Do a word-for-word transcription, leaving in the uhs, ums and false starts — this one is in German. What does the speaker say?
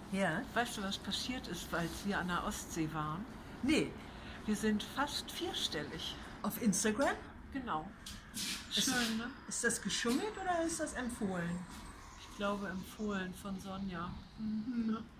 Ja. Weißt du, was passiert ist, als wir an der Ostsee waren? Nee, Wir sind fast vierstellig. auf Instagram? Genau. Ist, Schön, ne? ist das geschummelt oder ist das empfohlen? Ich glaube, empfohlen von Sonja. Mhm.